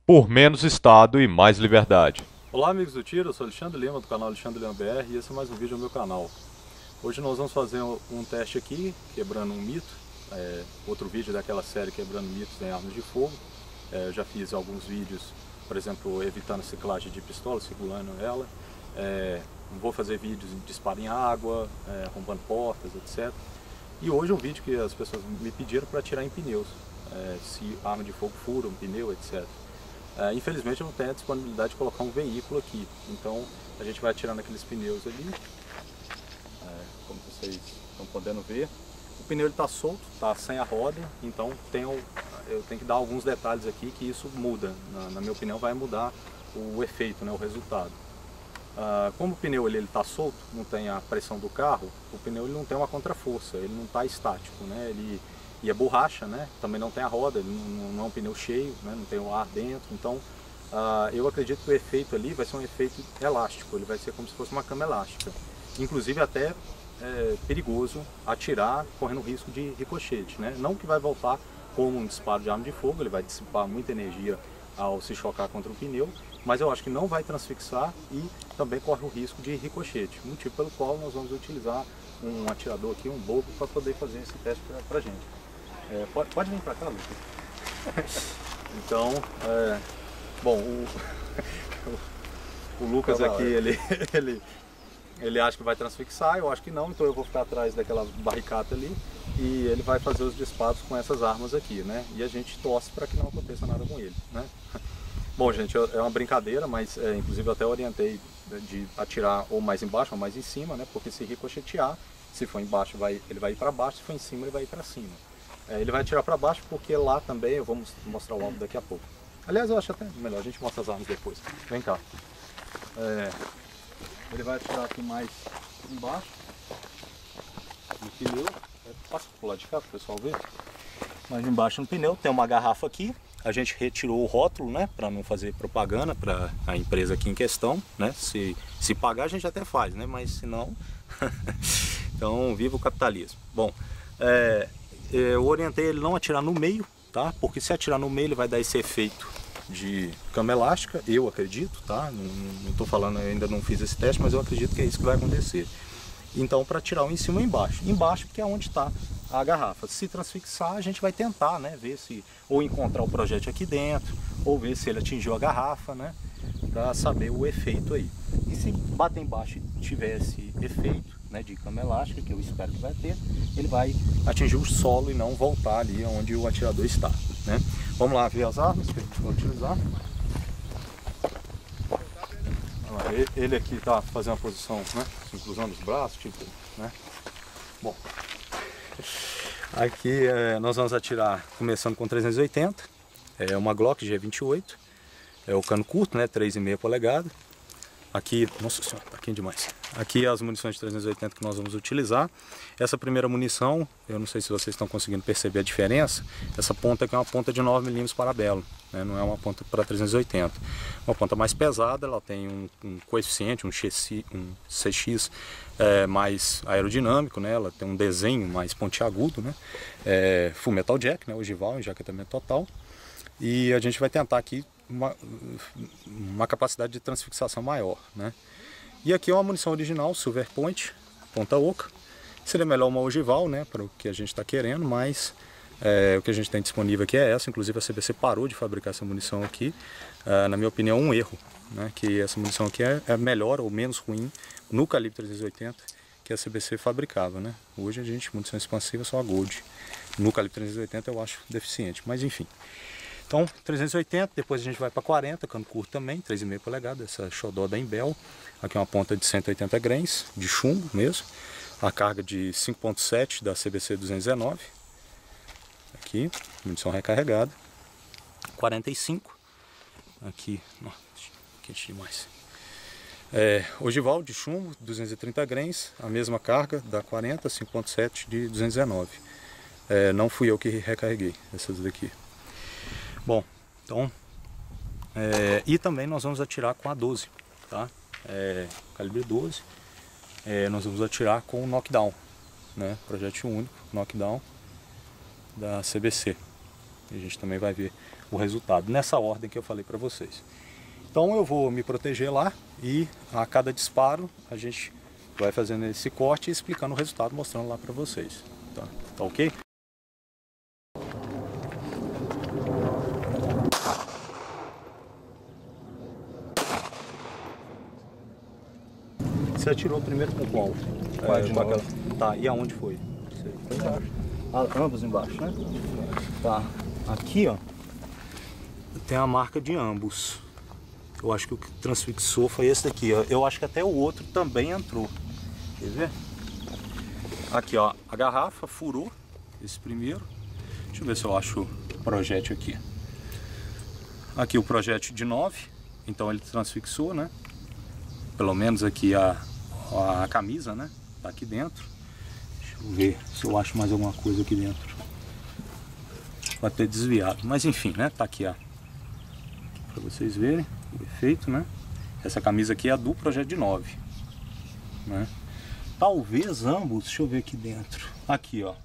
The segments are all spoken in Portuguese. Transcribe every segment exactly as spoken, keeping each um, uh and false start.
por menos Estado e mais liberdade. Olá amigos do Tiro, eu sou Alexandre Lima do canal Alexandre Lima B R e esse é mais um vídeo no meu canal. Hoje nós vamos fazer um teste aqui, quebrando um mito, é, outro vídeo daquela série quebrando mitos em armas de fogo. É, eu já fiz alguns vídeos, por exemplo, evitando ciclagem de pistola, segurando ela. É, vou fazer vídeos de disparo em água, é, arrombando portas, etcétera. E hoje um vídeo que as pessoas me pediram para atirar em pneus, é, se a arma de fogo fura um pneu, etcétera. Uh, infelizmente eu não tenho a disponibilidade de colocar um veículo aqui, então a gente vai atirar naqueles pneus ali, é, como vocês estão podendo ver. O pneu está solto, está sem a roda, então tenho, eu tenho que dar alguns detalhes aqui que isso muda, na, na minha opinião vai mudar o efeito, né, o resultado. Uh, como o pneu está solto, não tem a pressão do carro, o pneu ele não tem uma contraforça, ele não está estático, né, ele, e a borracha, né, também não tem a roda, ele não, não é um pneu cheio, né, não tem o ar dentro, então uh, eu acredito que o efeito ali vai ser um efeito elástico, ele vai ser como se fosse uma cama elástica, inclusive até é, perigoso atirar correndo risco de ricochete, né, não que vai voltar como um disparo de arma de fogo, ele vai dissipar muita energia ao se chocar contra o pneu, mas eu acho que não vai transfixar e também corre o risco de ricochete, motivo pelo qual nós vamos utilizar um atirador aqui, um bobo, para poder fazer esse teste para a gente. É, pode, pode vir para cá, Lucas. Então, é, bom, o, o Lucas aqui, ele, ele, ele acha que vai transfixar, eu acho que não, então eu vou ficar atrás daquela barricata ali e ele vai fazer os disparos com essas armas aqui, né? E a gente torce para que não aconteça nada com ele, né? Bom, gente, é uma brincadeira, mas é, inclusive eu até orientei de atirar ou mais embaixo ou mais em cima, né? Porque se ricochetear, se for embaixo vai, ele vai ir para baixo, se for em cima ele vai ir para cima. É, ele vai atirar para baixo porque lá também eu vou mostrar o alvo daqui a pouco. Aliás, eu acho até melhor, a gente mostra as armas depois. Vem cá. É, ele vai atirar aqui mais embaixo, no pneu. Passa pro lado de cá para o pessoal ver. Mais embaixo no pneu tem uma garrafa aqui. A gente retirou o rótulo, né, para não fazer propaganda para a empresa aqui em questão, né? Se, se pagar a gente até faz, né? Mas se não, então viva o capitalismo. Bom, é, eu orientei ele não atirar no meio, tá? Porque se atirar no meio ele vai dar esse efeito de cama elástica, eu acredito, tá? Não estou falando, eu ainda não fiz esse teste, mas eu acredito que é isso que vai acontecer. Então, para tirar um em cima ou embaixo. Embaixo, porque é onde está a garrafa. Se transfixar, a gente vai tentar, né, ver se ou encontrar o projétil aqui dentro, ou ver se ele atingiu a garrafa, né, para saber o efeito aí. E se bater embaixo e tiver esse efeito, né, de cama elástica, que eu espero que vai ter, ele vai atingir o solo e não voltar ali onde o atirador está, né. Vamos lá ver as armas que a gente vai utilizar. Ele aqui está fazendo a posição, né, cruzando os braços, tipo, né. Bom, aqui é, nós vamos atirar começando com trezentos e oitenta, é uma Glock G vinte e oito, é o cano curto, né, três vírgula cinco polegadas. Aqui, nossa senhora, tá quente demais. Aqui as munições de trezentos e oitenta que nós vamos utilizar. Essa primeira munição, eu não sei se vocês estão conseguindo perceber a diferença. Essa ponta aqui é uma ponta de nove milímetros parabelo, né? Não é uma ponta para trezentos e oitenta. Uma ponta mais pesada, ela tem um, um coeficiente, um, xc, um C X é, mais aerodinâmico, né? Ela tem um desenho mais pontiagudo, né? É, Full Metal Jack, né? Ogival, enjaquetamento total. E a gente vai tentar aqui uma, uma capacidade de transfixação maior, né? E aqui é uma munição original, Silver Point, ponta oca. Seria melhor uma ogival, né, para o que a gente está querendo, mas é, o que a gente tem disponível aqui é essa. Inclusive a C B C parou de fabricar essa munição aqui, é, na minha opinião um erro, né, que essa munição aqui é, é melhor ou menos ruim no calibre trezentos e oitenta que a C B C fabricava, né? Hoje a gente, munição expansiva só a Gold, no calibre trezentos e oitenta eu acho deficiente, mas enfim. Então, trezentos e oitenta, depois a gente vai para quarenta, cano curto também, três vírgula cinco polegadas, essa xodó da Imbel. Aqui é uma ponta de cento e oitenta grains, de chumbo mesmo. A carga de cinco ponto sete da C B C duzentos e dezenove. Aqui, munição recarregada. quarenta e cinco. Aqui, nossa, quente demais. É, ogival de chumbo, duzentos e trinta grains, a mesma carga da quarenta, cinco ponto sete de duzentos e dezenove. É, não fui eu que recarreguei essas daqui. Bom, então, é, e também nós vamos atirar com a doze, tá? É, calibre doze, é, nós vamos atirar com o knockdown, né? Projétil único, knockdown da C B C. E a gente também vai ver o resultado, nessa ordem que eu falei para vocês. Então eu vou me proteger lá e a cada disparo a gente vai fazendo esse corte e explicando o resultado, mostrando lá para vocês. Tá, tá ok? Você atirou primeiro com qual? É, com aquela... Tá, e aonde foi? Foi embaixo. Ah, ambos embaixo, né? Tá. Aqui, ó, tem a marca de ambos. Eu acho que o que transfixou foi esse daqui, ó. Eu acho que até o outro também entrou. Quer ver? Aqui, ó, a garrafa furou esse primeiro. Deixa eu ver se eu acho o projétil aqui. Aqui o projétil de nove, então ele transfixou, né? Pelo menos aqui a, a camisa, né? Tá aqui dentro. Deixa eu ver se eu acho mais alguma coisa aqui dentro. Pode ter desviado, mas enfim, né? Tá aqui, ó, para vocês verem o efeito, né? Essa camisa aqui é a do projeto de nove, né? Talvez ambos, deixa eu ver aqui dentro. Aqui, ó.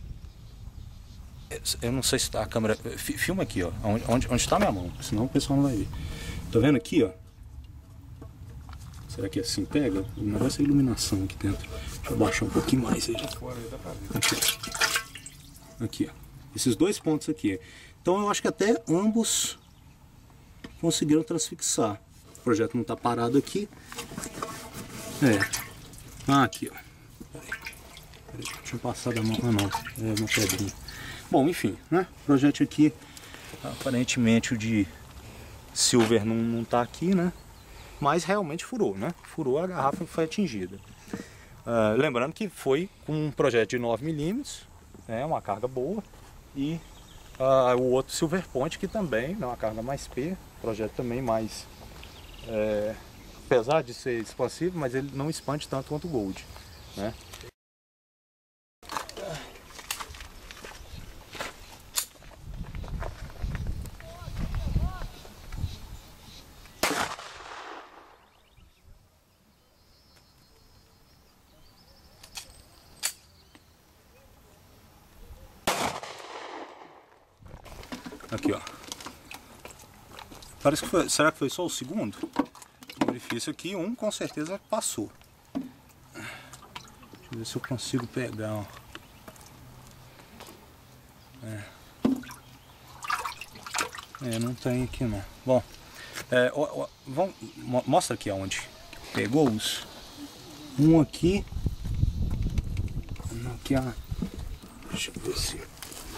Eu não sei se tá a câmera. Filma aqui, ó, onde, onde, onde tá minha mão, senão o pessoal não vai ver. Tá vendo aqui, ó? Será que assim pega? O negócio é a iluminação aqui dentro. Deixa eu baixar um pouquinho mais aí. Aqui, aqui, ó. Esses dois pontos aqui. Então eu acho que até ambos conseguiram transfixar. O projeto não está parado aqui. É. Ah, aqui, ó. Peraí. Peraí, deixa eu passar da mão. Ah, não. É uma pedrinha. Bom, enfim, né? O projeto aqui, aparentemente o de silver não, não tá aqui, né? Mas realmente furou, né? Furou a garrafa e foi atingida. Uh, lembrando que foi com um projeto de nove milímetros, né? Uma carga boa. E uh, o outro Silver Point, que também é uma carga mais P, projeto também mais, é, apesar de ser expansivo, mas ele não expande tanto quanto o Gold, né? Aqui, ó. Parece que foi. Será que foi só o segundo? O orifício aqui, um com certeza passou. Deixa eu ver se eu consigo pegar, ó. É, é não tem aqui não. Bom, é, ó, ó, vamos, mostra aqui aonde pegou os. Um aqui. Aqui, ó. Deixa eu ver se.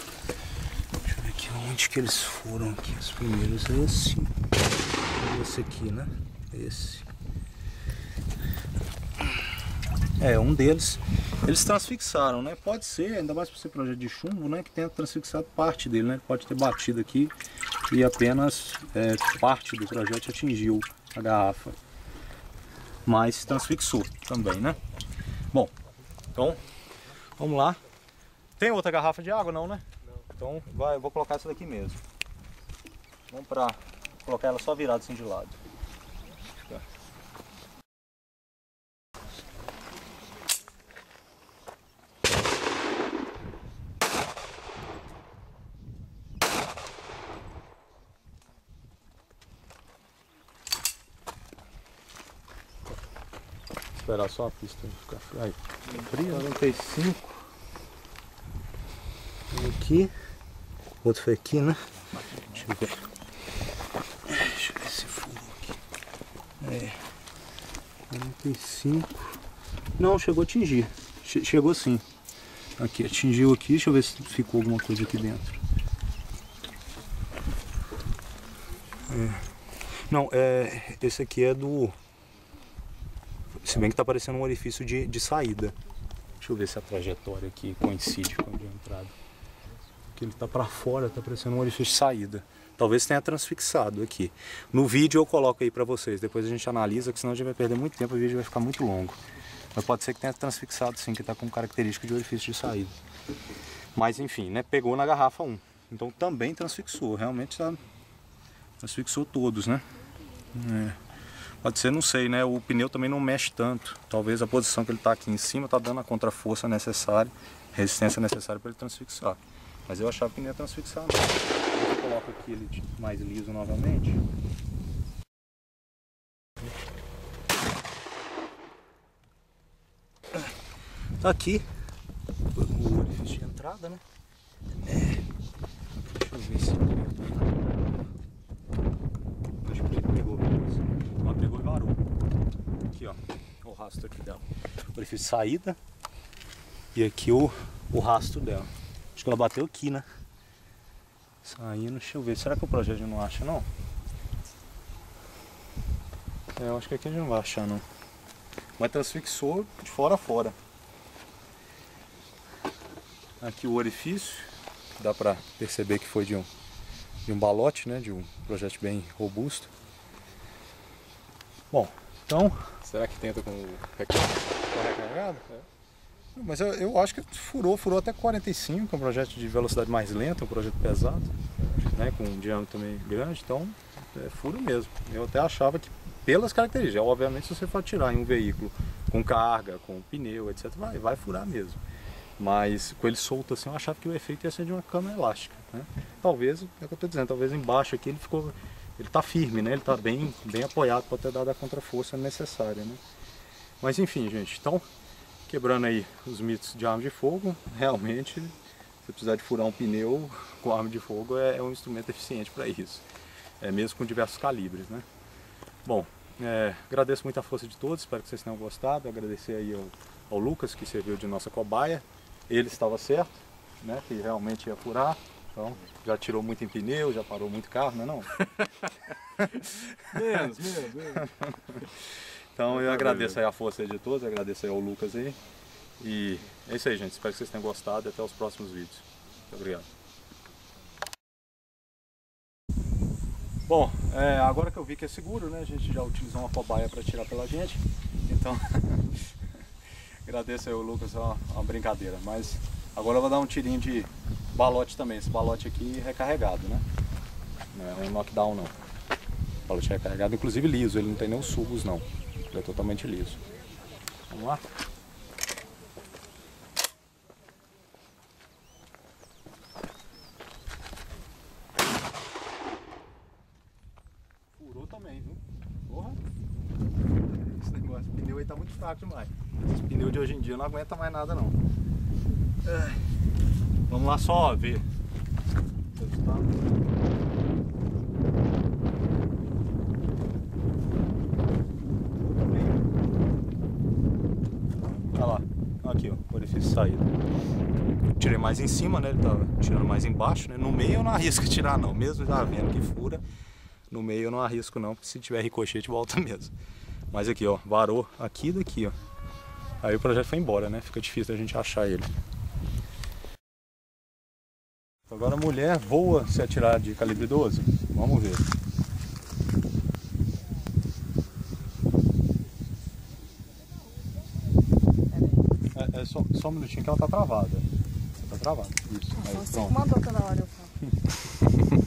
Onde que eles foram aqui? Os primeiros é esse. Esse aqui, né? Esse. É, um deles. Eles transfixaram, né? Pode ser, ainda mais por ser projeto de chumbo, né? Que tenha transfixado parte dele, né? Ele pode ter batido aqui e apenas é, parte do projeto atingiu a garrafa. Mas transfixou também, né? Bom, então, vamos lá. Tem outra garrafa de água não, né? Então vai, eu vou colocar essa daqui mesmo. Vamos para colocar ela só virada assim de lado. Esperar só a pista ficar fria. Aí, fria. quarenta e cinco. Aqui. O outro foi aqui, né? Deixa eu ver. Deixa eu ver se furou aqui. É. quarenta e cinco. Não, chegou a atingir. Che chegou sim. Aqui, atingiu aqui. Deixa eu ver se ficou alguma coisa aqui dentro. É. Não, é. Esse aqui é do. Se bem que tá parecendo um orifício de, de saída. Deixa eu ver se a trajetória aqui coincide com a de entrada. Que ele tá para fora, tá parecendo um orifício de saída. Talvez tenha transfixado aqui. No vídeo eu coloco aí para vocês, depois a gente analisa, que senão a gente vai perder muito tempo, o vídeo vai ficar muito longo. Mas pode ser que tenha transfixado sim, que tá com característica de orifício de saída. Mas enfim, né, pegou na garrafa um. Então também transfixou, realmente tá, transfixou todos, né? É. Pode ser, não sei, né? O pneu também não mexe tanto. Talvez a posição que ele tá aqui em cima tá dando a contraforça necessária, resistência necessária para ele transfixar. Mas eu achava que não ia transfixar não. Eu coloco aqui ele mais liso novamente. Tá aqui o orifício de entrada, né? É. Deixa eu ver se acho que ele pegou. Ó, pegou e varou. Aqui, ó. O rastro aqui dela. O orifício de saída. E aqui o, o rastro dela. Acho que ela bateu aqui, né? Saindo, deixa eu ver. Será que o projeto não acha, não? É, eu acho que aqui a gente não vai achar, não. Mas transfixou de fora a fora. Aqui o orifício. Dá pra perceber que foi de um, de um balote, né? De um projétil bem robusto. Bom, então... Será que tenta com o recarregado? É. Mas eu, eu acho que furou, furou até quarenta e cinco, é um projeto de velocidade mais lenta, um projeto pesado, né, com um diâmetro também grande, então é furo mesmo. Eu até achava que, pelas características, obviamente se você for tirar em um veículo com carga, com pneu, etcétera, vai, vai furar mesmo. Mas com ele solto assim, eu achava que o efeito ia ser de uma cama elástica, né? Talvez, é o que eu estou dizendo, talvez embaixo aqui ele ficou, ele está firme, né? Ele está bem, bem apoiado para ter dado a contraforça necessária, né? Mas enfim, gente, então... Quebrando aí os mitos de arma de fogo, realmente, se precisar de furar um pneu com arma de fogo, é, é um instrumento eficiente para isso. É mesmo com diversos calibres, né? Bom, é, agradeço muito a força de todos, espero que vocês tenham gostado. Agradecer aí ao, ao Lucas, que serviu de nossa cobaia. Ele estava certo, né? Que realmente ia furar. Então, já tirou muito em pneu, já parou muito carro, não é não? Menos, menos, menos. Então eu agradeço aí a força de todos, agradeço aí ao Lucas aí. E é isso aí, gente. Espero que vocês tenham gostado e até os próximos vídeos. Muito obrigado. Bom, é, agora que eu vi que é seguro, né? A gente já utilizou uma cobaia para tirar pela gente. Então, agradeço aí ao Lucas, é uma, uma brincadeira. Mas agora eu vou dar um tirinho de balote também. Esse balote aqui recarregado, né? Não é um knockdown não. Balote recarregado, inclusive liso, ele não tem nem os sulcos não. Ele é totalmente liso. Vamos lá? Furou também, viu? Porra! Esse negócio, esse pneu aí tá muito fraco demais. Esse pneu de hoje em dia não aguenta mais nada não. Ai. Vamos lá só ver o resultado. Aqui, ó, o orifício de saída. Tirei mais em cima, né? Ele tava tirando mais embaixo, né? No meio eu não arrisco tirar não, mesmo já vendo que fura. No meio eu não arrisco não, porque se tiver ricochete volta mesmo. Mas aqui, ó, varou aqui e daqui, ó. Aí o projeto foi embora, né? Fica difícil a gente achar ele. Agora a mulher voa se atirar de calibre doze. Vamos ver. É só, só um minutinho que ela tá travada. Tá travada. Isso. Aí, aí, você mandou toda hora eu falo.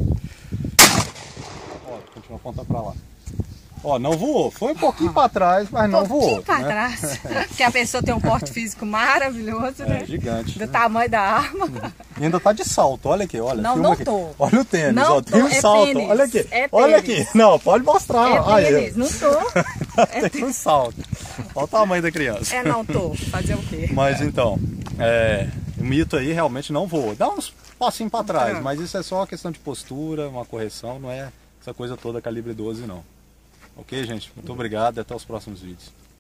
Ó, continua apontando pra lá. Ó, não voou. Foi um pouquinho pra trás, mas não voou. Um pouquinho pra né? trás. Porque a pessoa tem um porte físico maravilhoso, é, né? Gigante. Do né? tamanho da arma. E ainda tá de salto, olha aqui, olha. Não, não aqui. tô. Olha o tênis, não ó, tem um é salto. tênis, Olha aqui, é olha tênis. aqui. Não, pode mostrar. É Aí, tênis, não tô. É tem um salto. Olha o tamanho da criança. É, não tô. Fazer o quê? Mas então, é, o mito aí realmente não voa. Dá uns passinhos pra trás, Não. mas isso é só uma questão de postura, uma correção, não é essa coisa toda calibre doze não. Ok, gente? Muito obrigado e até os próximos vídeos.